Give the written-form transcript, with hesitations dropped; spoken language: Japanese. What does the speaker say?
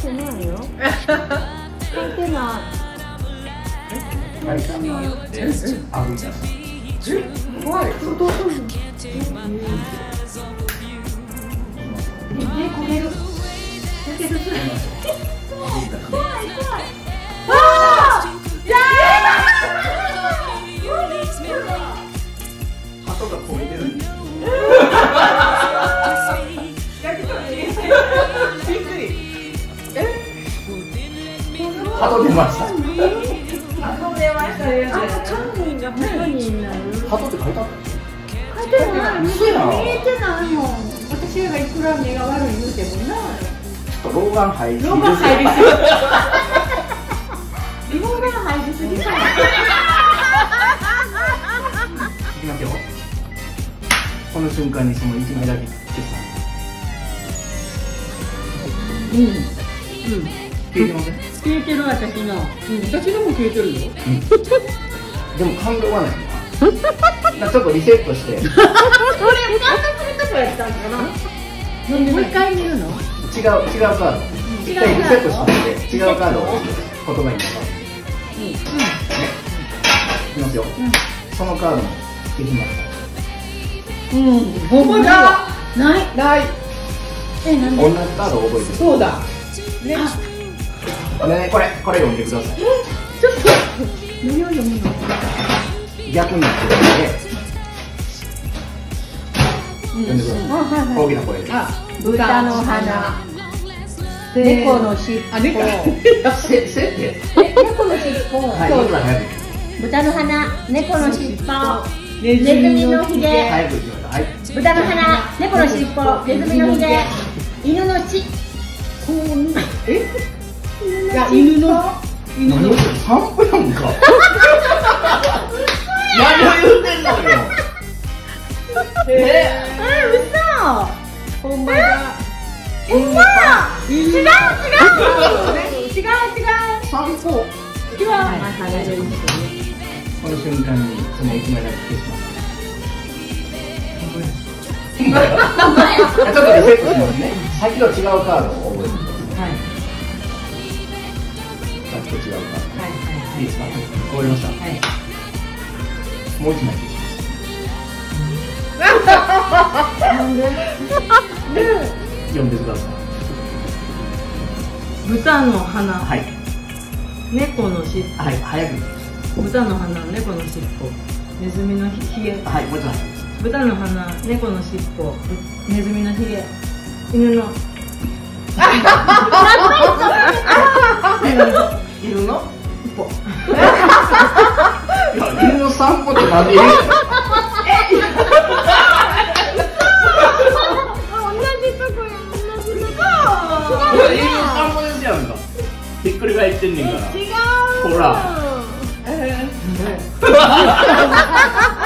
てないよ。書いてない。 はい、あ、見た。怖い。 そうそうそう。焦げる。だけどそれ。怖い怖い。わあ。 鳩が焦げてる。びっくり。鳩出ました。 鳩出ましたね。あ、犯人が鳩になる。 鳩って書いてあった。 書いてない。見えてないもん。私がいくら目が悪い言うてもな。 ちょっと老眼入りすぎ。 老眼入りすぎ。老眼入りすぎ。いきますよ。この瞬間にその1枚だけ消す。 うん。うん。 消えてません？ 消えてる私の。私のも消えてるよ。 でも感動はないな。ちょっとリセットして。 これ感動するとこやったんかな。もう一回見るの？ 違うカード。一回リセットして違うカードを言葉にします。いきますよ。そのカードも消します。 ほんまだ。ない。 ない。 なんで？ 同じカードを覚えてる。 そうだ。ね。 ね、これ読んでください。 ちょっと何を読むの？ 逆になってるので読んでください。大きな声で。 豚の花、猫の尻尾、 せって猫の尻尾、 はい、僕ら早く豚の花、猫の尻尾、ネズミのひげ、 早く行きましょう。はい。 豚の花、猫の尻尾、ネズミのひげ、犬の血。いや、犬の散歩やんか。何を言ってんのよ。 嘘。ほんまだ。ほんま。違う。 散歩。 違う。 この瞬間にその1枚だけ消します。ちょっとリセットしますね。さっきと違うカードを覚えてください。さっきと違うカード。いいですか？覚えました。もう1枚消します。読んでください。 豚の花、 はい。 猫の尻尾、 はい、早く。 豚の花、猫の尻尾、ネズミのひげ、 はい、もう一枚。 豚の花、猫の尻尾、ネズミのひげ、犬の犬の一歩。いや、犬の散歩ってなんでいるの？犬の散歩ですやんか。ひっくり返ってんねんから。 違う。 ほら。